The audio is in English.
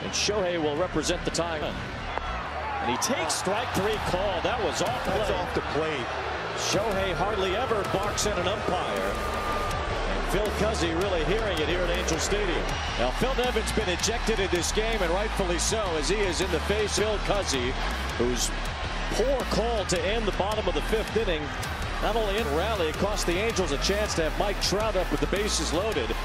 And Shohei will represent the tie. And he takes strike 3 call. That was off play. That's off the plate. Shohei hardly ever barks at an umpire. And Phil Cuzzy really hearing it here at Angel Stadium. Now Phil Nevin's been ejected in this game, and rightfully so, as he is in the face of Phil Cuzzy, whose poor call to end the bottom of the 5th inning, not only in rally, it cost the Angels a chance to have Mike Trout up with the bases loaded.